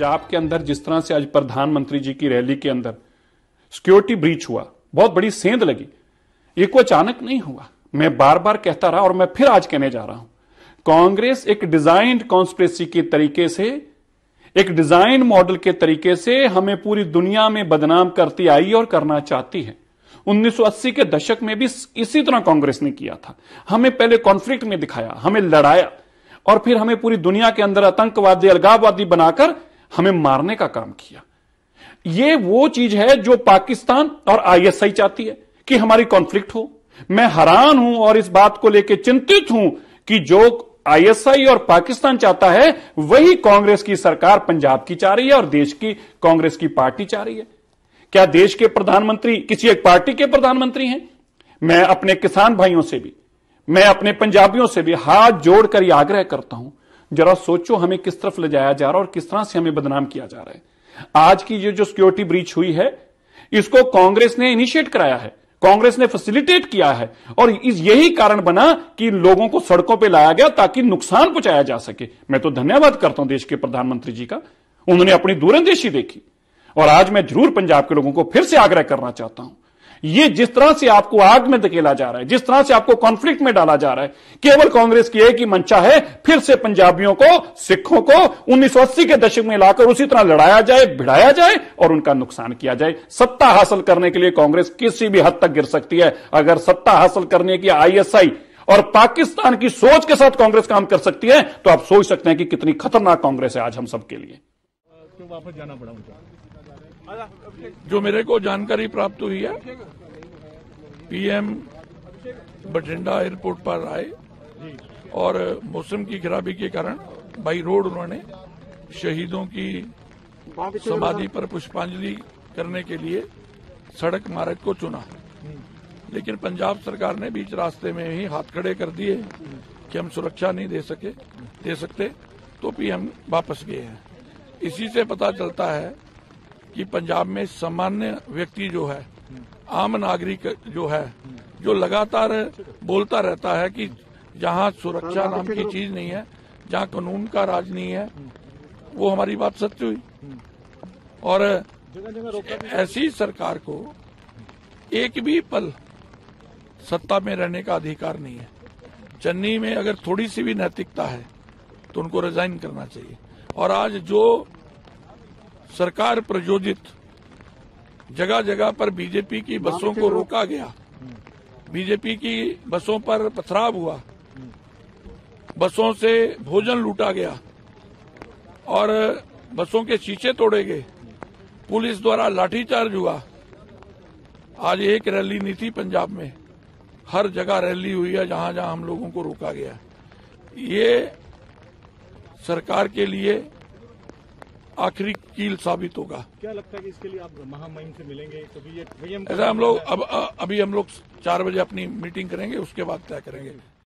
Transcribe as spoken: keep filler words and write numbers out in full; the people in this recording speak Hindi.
पंजाब के अंदर जिस तरह से आज प्रधानमंत्री जी की रैली के अंदर सिक्योरिटी ब्रीच हुआ, बहुत बड़ी सेंध लगी, ये कोई अचानक नहीं हुआ। मैं बार बार कहता रहा और मैं फिर आज कहने जा रहा हूं, कांग्रेस एक डिजाइन्ड कॉन्स्पिरेसी के तरीके से, एक डिजाइन मॉडल के तरीके से हमें पूरी दुनिया में बदनाम करती आई और करना चाहती है। उन्नीस सौ अस्सी के दशक में भी इसी तरह कांग्रेस ने किया था। हमें पहले कॉन्फ्लिक्ट में दिखाया, हमें लड़ाया और फिर हमें पूरी दुनिया के अंदर आतंकवादी, अलगाववादी बनाकर हमें मारने का काम किया। ये वो चीज है जो पाकिस्तान और आईएसआई चाहती है कि हमारी कॉन्फ्लिक्ट हो। मैं हैरान हूं और इस बात को लेकर चिंतित हूं कि जो आईएसआई और पाकिस्तान चाहता है वही कांग्रेस की सरकार पंजाब की चाह रही है और देश की कांग्रेस की पार्टी चाह रही है। क्या देश के प्रधानमंत्री किसी एक पार्टी के प्रधानमंत्री हैं? मैं अपने किसान भाइयों से भी, मैं अपने पंजाबियों से भी हाथ जोड़कर यह आग्रह करता हूं, जरा सोचो हमें किस तरफ ले जाया जा रहा है और किस तरह से हमें बदनाम किया जा रहा है। आज की ये जो सिक्योरिटी ब्रीच हुई है, इसको कांग्रेस ने इनिशिएट कराया है, कांग्रेस ने फैसिलिटेट किया है और इस यही कारण बना कि लोगों को सड़कों पर लाया गया ताकि नुकसान पहुंचाया जा सके। मैं तो धन्यवाद करता हूं देश के प्रधानमंत्री जी का, उन्होंने अपनी दूरंदेशी देखी। और आज मैं जरूर पंजाब के लोगों को फिर से आग्रह करना चाहता हूं, ये जिस तरह से आपको आग में धकेला जा रहा है, जिस तरह से आपको कॉन्फ्लिक्ट में डाला जा रहा है, केवल कांग्रेस की एक ही मंशा है, फिर से पंजाबियों को, सिखों को उन्नीस सौ अस्सी के दशक में लाकर उसी तरह लड़ाया जाए, भिड़ाया जाए और उनका नुकसान किया जाए। सत्ता हासिल करने के लिए कांग्रेस किसी भी हद तक गिर सकती है। अगर सत्ता हासिल करने की आईएसआई और पाकिस्तान की सोच के साथ कांग्रेस काम कर सकती है तो आप सोच सकते हैं कि कितनी खतरनाक कांग्रेस है आज हम सबके लिए। क्यों वापस जाना पड़ा उनको? जो मेरे को जानकारी प्राप्त हुई है, पीएम बठिंडा एयरपोर्ट पर आए और मौसम की खराबी के कारण बाई रोड उन्होंने शहीदों की समाधि पर पुष्पांजलि करने के लिए सड़क मार्ग को चुना। लेकिन पंजाब सरकार ने बीच रास्ते में ही हाथ खड़े कर दिए कि हम सुरक्षा नहीं दे सके दे सकते, तो पीएम वापस गए हैं। इसी से पता चलता है कि पंजाब में सामान्य व्यक्ति जो है, आम नागरिक जो है, जो लगातार बोलता रहता है कि जहां सुरक्षा नाम की चीज नहीं है, जहां कानून का राज नहीं है, वो हमारी बात सत्य हुई। और ऐसी सरकार को एक भी पल सत्ता में रहने का अधिकार नहीं है। चन्नी में अगर थोड़ी सी भी नैतिकता है तो उनको रिजाइन करना चाहिए। और आज जो सरकार प्रयोजित जगह जगह पर बीजेपी की बसों को रोका गया, बीजेपी की बसों पर पथराव हुआ, बसों से भोजन लूटा गया और बसों के शीशे तोड़े गए, पुलिस द्वारा लाठीचार्ज हुआ। आज एक रैली नहीं थी पंजाब में, हर जगह रैली हुई है जहां जहां हम लोगों को रोका गया। ये सरकार के लिए आखिरी कील साबित होगा। क्या लगता है कि इसके लिए आप महामहिम से मिलेंगे? तो ये ऐसा हम लोग अब अभी हम लोग चार बजे अपनी मीटिंग करेंगे, उसके बाद तय करेंगे।